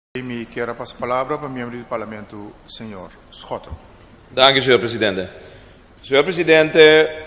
Me quero passar a palavra para o membro do Parlamento, senhor Schotten. Danke, senhor presidente. Senhor presidente,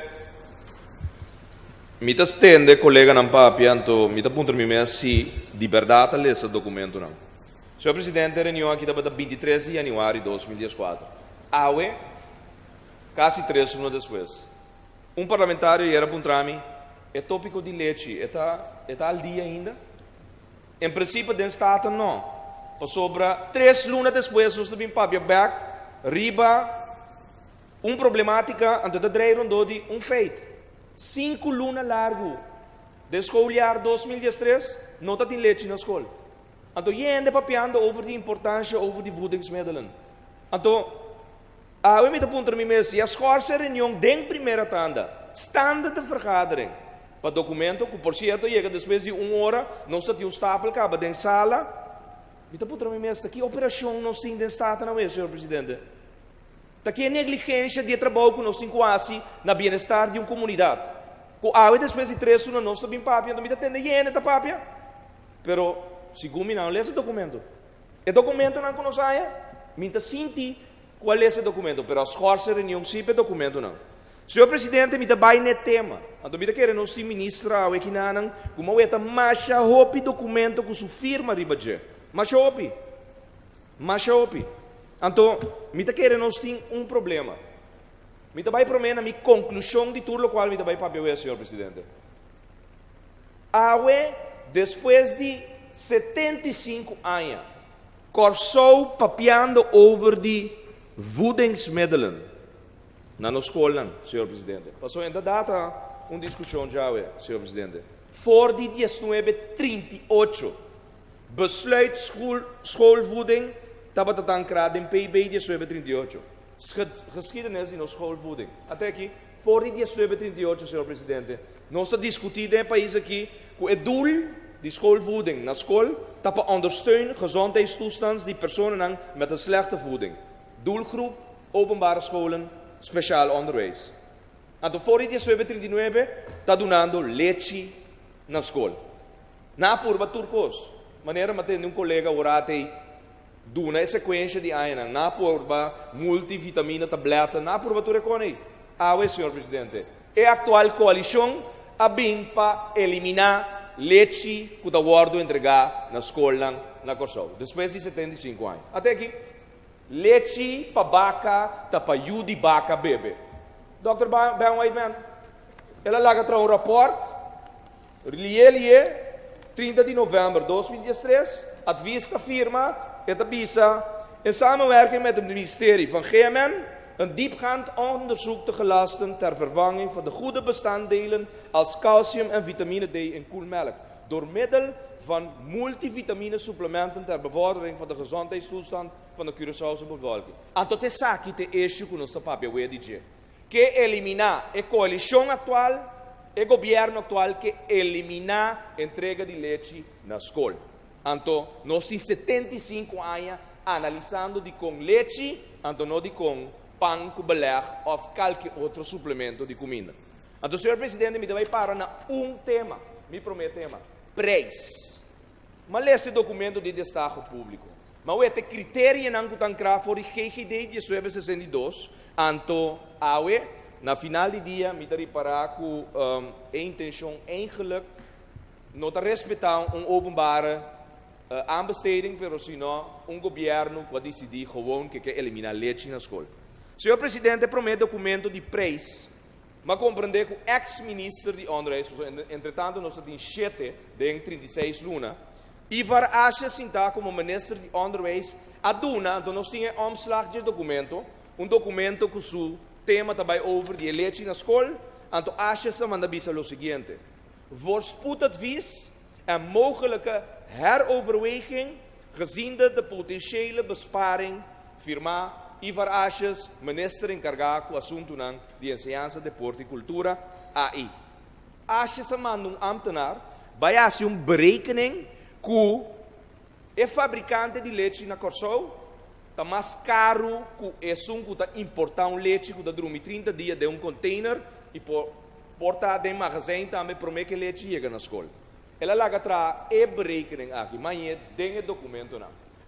mi stende collega non papianto, mi punto mi messi di verdade esse documento não. Senhor presidente, reunião aqui da 23 de janeiro de 2014. Aue, quase 3 anos depois. Parlamentário era puntrami, é tópico de leite, está al dia ainda? Em princípio, den staat não. Sobra 3 lunas depois, nós também papia back, riba, problemática, antes de dreiro de feito. 5 lunas largo, de escolar 2013, não tem leite na escola. Então, ainda papiando over de importância, over de voedingsmiddelen. Então, eu me aponto a mim mesmo, a schorse reunião den primeira tanda, standaard de vergadering, para documento, que por certo, chega depois de 1 hora, não está de stapel, acaba de sala. Me aponto a mim mesmo, que operação não tem de Estado, não é, senhor presidente? Que negligência de trabalho que nós temos quase na bem-estar de uma comunidade. Que depois de 3 anos, nós estamos em papia, não me atende ainda da papia. Pero, segundo me não lê esse documento. O documento não conosco, me sinto qual é esse documento, pero as forças reunião sim o documento não. Senhor presidente, me vai nesse tema. Então, me quer nós temos ministra, o equinanan, como é mais hopi documento que su firma ribaje. Mas hopi. Então, me quer nós temos problema. Me vai prometer a minha conclusão de tudo o qual me vai para senhor presidente. Aue, depois de 75 anos, corsou papiando over de voedingsmiddelen na nossa escola, senhor presidente. Passou ainda data uma discussão já, senhor presidente. Voor die 1938, besluit schoolvoeding, dat we dan krijgen in PB 1938. Geschiedenis in onze schoolvoeding. Até aqui, voor die 1938, senhor presidente, nós discutimos in país aqui, que het doel die schoolvoeding na school, dat we ondersteunen gezondheidstoestand die personen met een slechte voeding. Doelgroep, openbare scholen, speciaal onderwijs. En voor die 1939, dat donando leite na school. Na purba turcos. Maneira matendo colega orate duna sequência de aina na porba multivitamina tableta na porba tu recone senhor presidente a atual coalição a bem para eliminar leite que o guardo entregar na escola na Corsol depois de 75 anos até aqui leite para vaca para de vaca bebê Dr. Ben Whiteman ela laga tra um rapport lié 30 de novembro de 2013, advies de firma, het BISA, in samenwerking met het ministerie van GMN, een diepgaand onderzoek te gelasten ter vervanging van de goede bestanddelen als calcium en vitamine D in koelmelk, door middel van multivitamine supplementen ter bevordering van de gezondheidstoestand van de Curaçaose bevolking. En tot is aqui te issue que nós papel we dizer, que eliminar a coalição atual o governo atual que eliminar a entrega de leite na escola. Então, nós temos 75 anos analisando de com leite, então não de com pão, com beleg ou qualquer outro suplemento de comida. Então, senhor presidente, me vai parar na tema, me promete tema, preço. Mas esse documento de destaque público. Mas o critério não que está for o GGD de 1962, então, na final do dia, me daria para que a intenção eigenlijk não respeitar openbare aanbesteding, mas senão governo que vai decidir gewoon que quer eliminar leite na escola. Senhor presidente, promete documento de preço, mas compreender que o ex-ministro de Onderwijs, entretanto, nós temos 7 de 36 lunas, Ivar Asje sinta como ministro de Onderwijs, a Duna, então nós tínhamos omslag de documento, documento que o tema também over die leite na escola, então acha-se manda bisa o seguinte, voorspoed advies en mogelijke heroverweging gezien de potentiële besparing, firma Ivar Asjes, minister encarregado com o assunto de enseñanza, deporte e cultura, AI. Asjes manda ambtenaar, vai fazer berekening que o fabricante de leite na Corsol está mais caro que que importar leite que está 30 dias de container e portar de magazine também promete que leite chega na escola. Ela laga tra berekening aqui, mas tem documento não.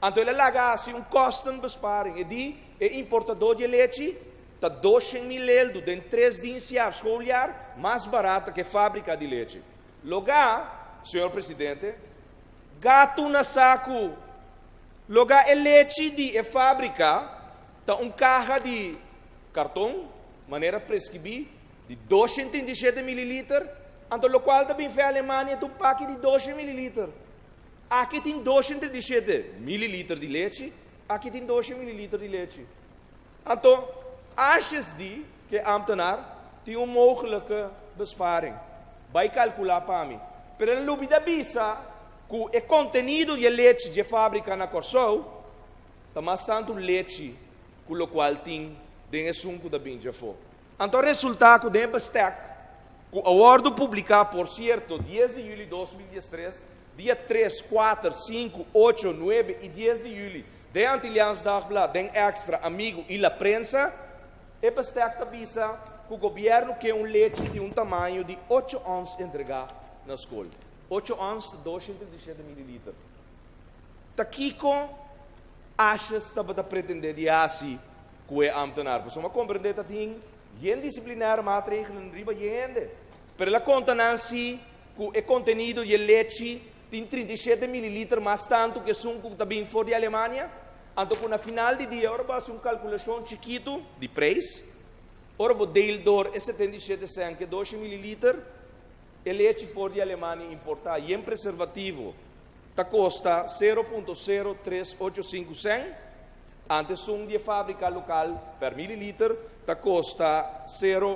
Então ele larga assim kostenbesparing. E die importador de leite está 200 mil euros dentro de 3 dias schooljaar, mais barata que a fábrica de leite. Lugar, senhor presidente, gato na saco. Lugar é leite de fábrica, está caixa de cartão, maneira prescrever, de 237 mililitros, então o qual também foi a Alemanha, um pacote de 200 mililitros. Aqui tem 237 mililitros de leite, aqui tem 200 mililitros de leite. Então, achas de que a ambtenaar tem uma mogelijke besparing. Vai calcular para mim. Pero a lubida bisa que o conteúdo de leite de fábrica na Corsol está mais tanto leite com o qual tem de assunto da binja for. Então, o resultado de bestek, que o acordo publicado, por certo, 10 de julho de 2013, dia 3, 4, 5, 8, 9 e 10 de julho, de Antilliaans Dagblad, de Extra, Amigo e La Prensa, é bestek da bisa que o governo quer leite de tamanho de 8 onças entregar na escola. 8 onças, 217 mililitros. Takiko, achas que está pretender de assim que é ambtenaar. Porque uma compreender que tem geen disciplinar maatregelen riba gente. Pero a contenância que o conteúdo de leite tem 37 mililitros mais tanto que sunco que também for de Alemanha. Então, na final de dia, agora vai uma calculação chiquito de preço. Agora vou dele door é 77 cent, que 12 mililitros. E leite for de Alemanha importar e em preservativo está custa 0,0385 cent. Antes um de fábrica local per mililitro está custa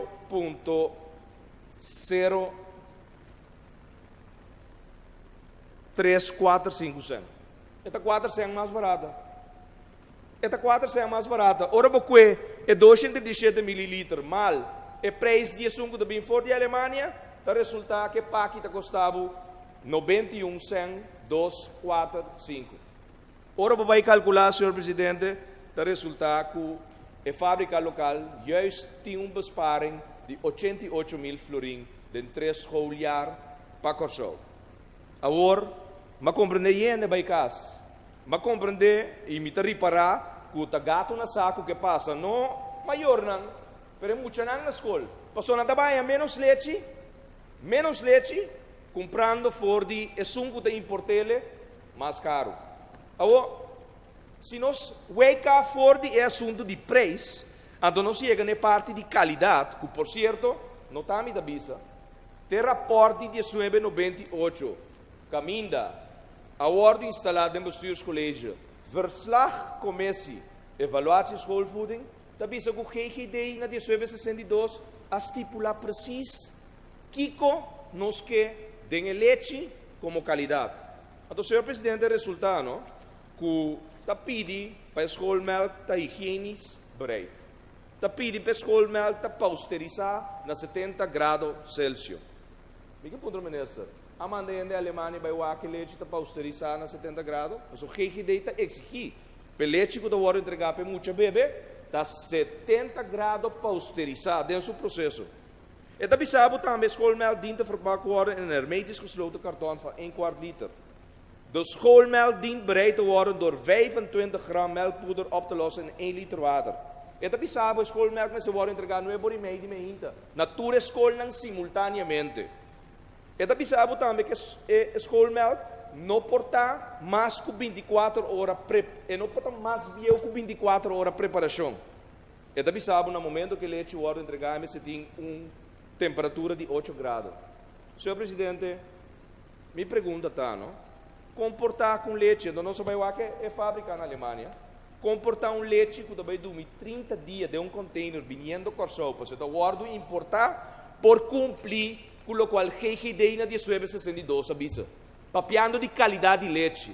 0,0345 cent. Esta 4 cent mais barata. Esta 4 cent mais barata. Ora porque é 217 mililitros mal é preço de sunco de bem for de Alemanha, está resulta que paquete está custava 91 cent 245. Ora vai calcular, senhor presidente, está resulta que a fábrica local juist tem besparing de 88 mil florin de 3 schooljaar para Corsol. Agora, mas compreender ainda vai caso. Mas compreender e me reparar que o gato na saco que passa não maior não, pero muito não na escola. Passou na trabalha menos leite, comprando for de sunco de importele mais caro. Agora, se nós wake for de assunto de preço, então nós chega na parte de qualidade, que por certo, não está me da bisa, tem rapporto de 1998, caminda, a ordem instalada em bestuurscollege, verslag commissie, evaluatie schoolvoeding, dat bisa que o GGD na 1962 a estipular precies Kiko nos que den leite como qualidade. Então, senhor presidente, o resultado que está pedindo para a schoolmelk está higiênico bereid. Está pedindo para a schoolmelk está pasteurizar na 70 graus Celsius. Me que ponto, ministro? A maneira da Alemanha vai o que leite está pasteurizar na 70 graus, mas o GGD está exigir para o leite que está entregar para muita bebê está 70 graus pasteurizado dentro do processo. E daarbij samen também a schoolmelk dient te verpakt worden in een hermetisch gesloten karton van 1/4 liter. De schoolmelk dient bereid te worden door 25 gram melkpoeder op te lossen in 1 liter water. E daarbij samen a schoolmelk na se worden entregado não é por e-mail de meinta. Natura escola não simultaneamente. E daarbij saben também que a schoolmelk não porta mais que 24 horas e não porta mais viejo que 24 horas preparação. E daarbij saben no momento que o leite wordt entregado se tem temperatura de 8 graus. Senhor presidente, me pergunta, tá, não? Comportar com leite, não só vai lá que é fábrica na Alemanha, comportar leite que vai dormir 30 dias de container vindo Corsol, para ser guardo importar por cumprir com o qual GGD na 1962 avisa, papiando de qualidade de leite.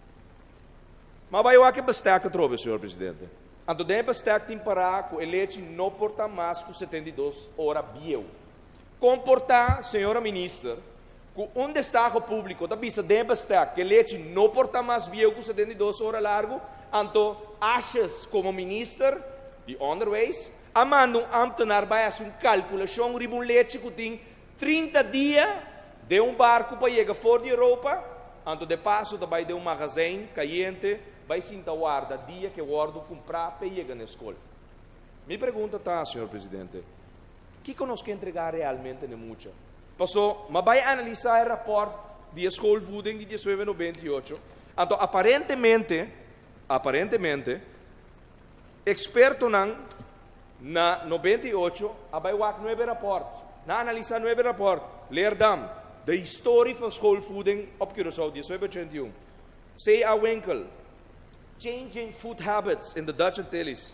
Mas vai lá que bastante trove, senhor presidente. Então, deve bastante parar que o leite não porta mais que 72 horas bio. Comportar, senhora ministra, que destaque público da vista deve estar que leite não porta mais bio que 72 horas largo, então achas como ministra de Underways, a mano ambtenaar vai fazer calculação de leite que tem 30 dias de barco para chegar fora da Europa, Anto de passo, vai de magazine caliente, vai sinta guarda dia que guardo comprar para chegar na escola. Minha pergunta está, senhor presidente, o que nós queremos entregar realmente na mucha? Passou, mas vai analisar o rapport de escola voeding de 1998. Então, aparentemente, experto na 98, vai o 9 rapport. Na analisar 9 rapport, leer dan de historie van schoolvoeding op Curaçao, 1981. C.A. Winkel, Changing Food Habits in the Dutch Antilles,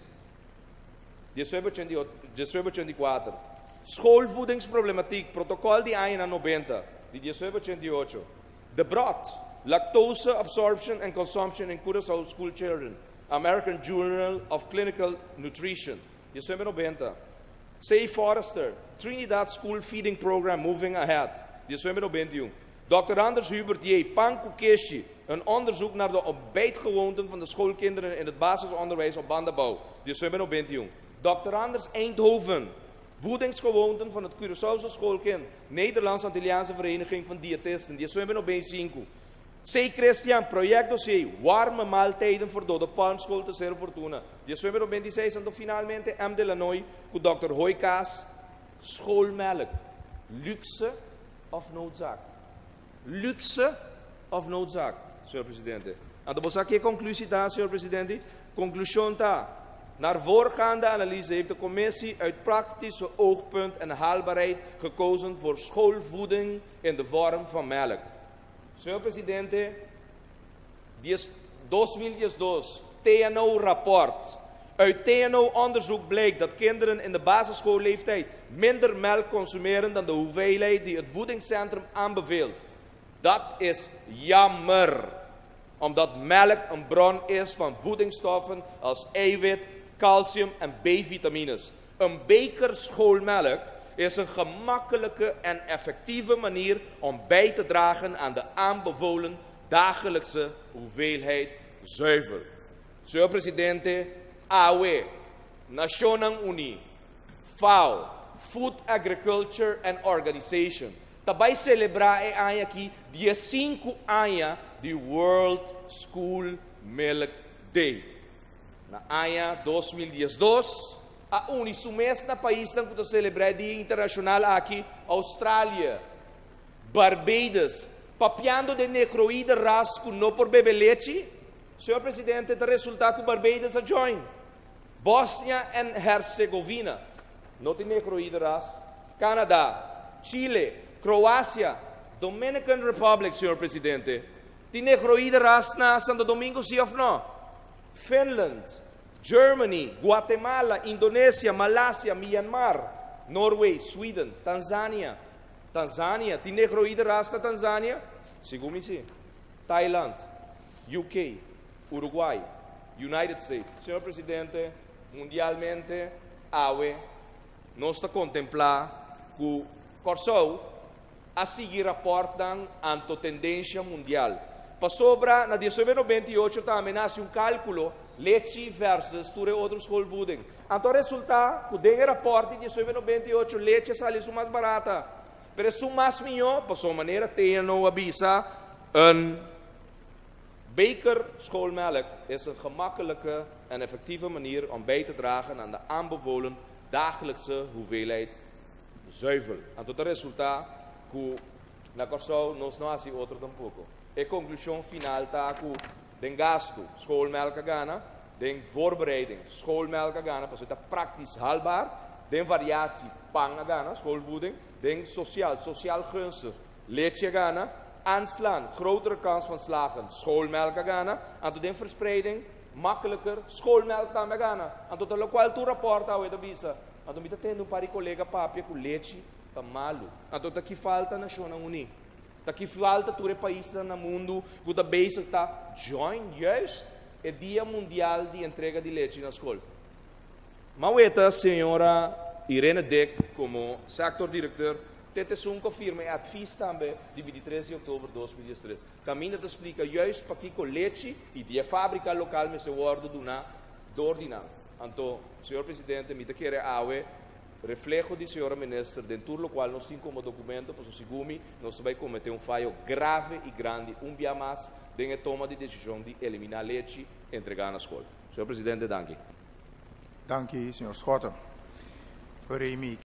1984. Schoolvoedingsproblematiek, protocol die AINA 90, die 1988. De Brot, Lactose Absorption and Consumption in Curaçao School Children, American Journal of Clinical Nutrition, 1990. C. Forrester, Trinidad School Feeding Program Moving Ahead, 1991. Dr. Anders Hubert J. Pankokeshi, een onderzoek naar de ontbijtgewoonten van de schoolkinderen in het basisonderwijs op Bandabouw, 1991. Dr. Anders Eindhoven, voedingsgewoonten van het Curaçaose schoolkind, Nederlands-Antilliaanse Vereniging van Diëtisten, 1995. C. Christian, projectdossier, warme maaltijden voor de Palmschool te Cerro Fortuna, 1996. En finalmente M. Delanoy, com Dr. Hoykaas, schoolmelk, luxe of noodzaak? Luxe of noodzaak, senhor presidente? En dan aqui a conclusie daar, senhor presidente. Conclusie daar. Naar voorgaande analyse heeft de commissie uit praktische oogpunt en haalbaarheid gekozen voor schoolvoeding in de vorm van melk. Senhor presidente, 2012, TNO-rapport. Uit TNO-onderzoek blijkt dat kinderen in de basisschoolleeftijd minder melk consumeren dan de hoeveelheid die het voedingscentrum aanbeveelt. Dat is jammer, omdat melk een bron is van voedingsstoffen als eiwit, calcium en B-vitamines. Een beker schoolmelk is een gemakkelijke en effectieve manier om bij te dragen aan de aanbevolen dagelijkse hoeveelheid zuivel. Senhor presidente, AUE, Nations Unidas, FAO, Food Agriculture and Organization, também celebrar aqui 15 anos de World School Milk Day. Na ano 2012, a único mês na país que celebrar o Dia Internacional aqui, Austrália, Barbados, papiando de negroide rasco não por beber leite. Senhor presidente, o resultado que Barbados a join. Bósnia e Herzegovina, não tem negroide ras. Canadá, Chile, Croácia, Dominican Republic, senhor presidente. Tem negroide ras na Santo Domingo, sim ou não? Finland, Germany, Guatemala, Indonésia, Malásia, Myanmar, Norway, Sweden, Tanzânia. Tanzânia, tem negroide ras na Tanzânia? Segundo sim. Thailand, UK, Uruguai, United States. Senhor presidente, mundialmente, AUE, nós está contemplar que Curaçao a seguir raportam ante tendência mundial. Para sobra, na 1998 também nasce cálculo leite versus outros schoolvoeding. Então, o resultado, que tem rapport de 1998, leite sai mais barata. Mas o mais melhor, para sua maneira, tem no avisa, beker schoolmelk is een gemakkelijke en effectieve manier om bij te dragen aan de aanbevolen dagelijkse hoeveelheid zuivel. En tot het resultaat, que na Curaçao nós não há outro tampouco. E conclusão final está que den gasto schoolmelk gana, den voorbereiding schoolmelk gana, para het praktisch haalbaar, den variatie pang gana, schoolvoeding, den sociaal gunstig leche gana, aanslaan, grotere kans van slagen, schoolmelk gana, en tot den verspreiding, makkelijker, schoolmelk dan gana, en tot de qual tu rapport ao edabisa, en tot met tendo pari collega papia com leite, tá malo, en tot aqui falta Nations Unidas, aqui falta todo país no mundo, que tá bezig tá join juist o Dia Mundial de Entrega de Leite na escola. Maueta, senhora Irene Dick, como sector-diretor, TT1 confirma e advies também de 23 de outubro de 2013. Caminho te explica juist para que com leite e de fábrica local me se guarda do ordinar. Então, senhor presidente, me te quer AUE, reflejo de senhora ministra, dentro do qual nós temos como documento, para o segundo, nós vamos cometer fallo grave e grande, dia mais, na toma de decisão de eliminar leite e entregar na escola. Senhor Presidente, danke. Dank u, senhor Schotten. Voor Remy.